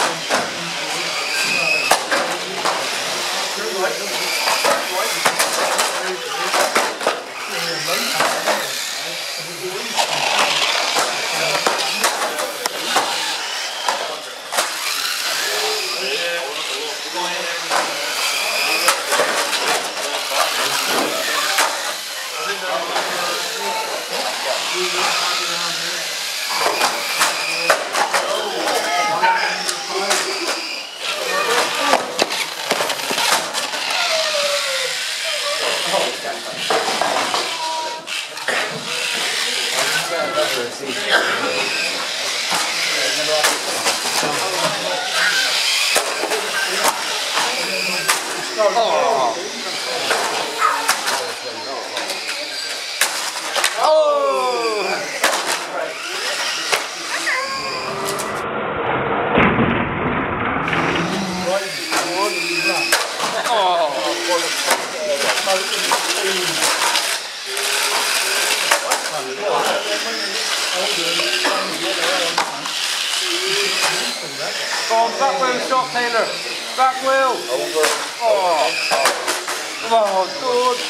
Go on, back wheel shot, Taylor. Back wheel. Over. Oh, good.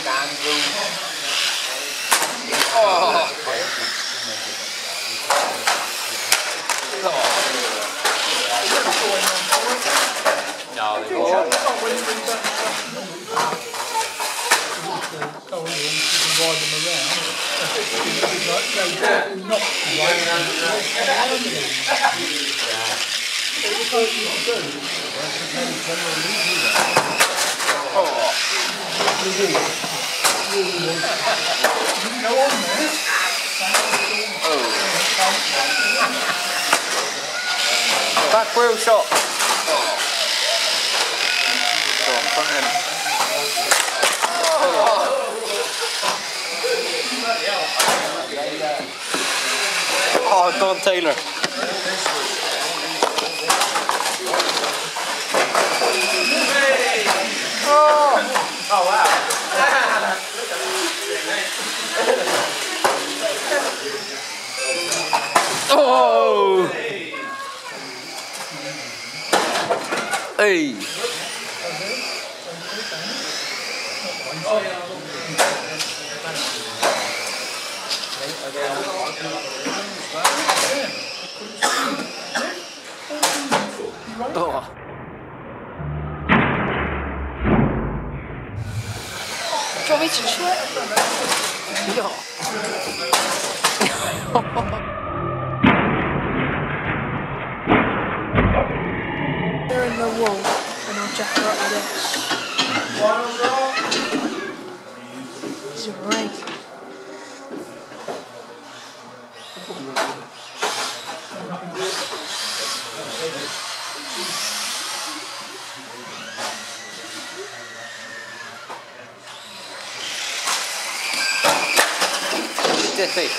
Oh. No, they won't. Back wheel shot. Go on, front end. Oh, go on, Taylor. Oh wow. Oh. Hey. Oh. Do you want me to chew it? Yeah. They're in the wall, and I'll jack her up with this. It's a rake. Diffy.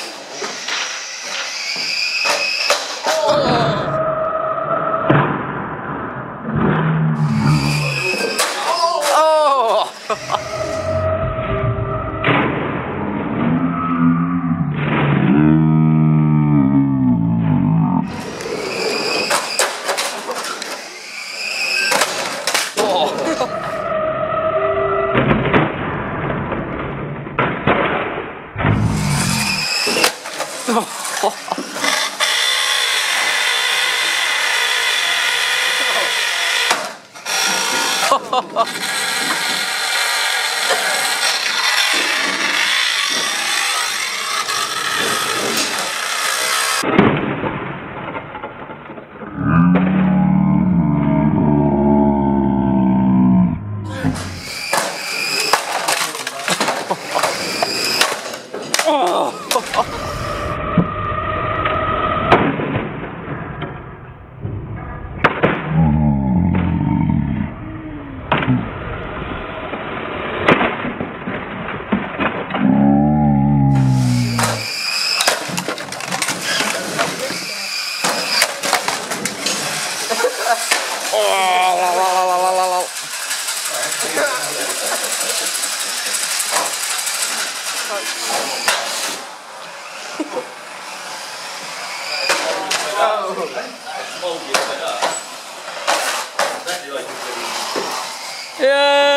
Yeah.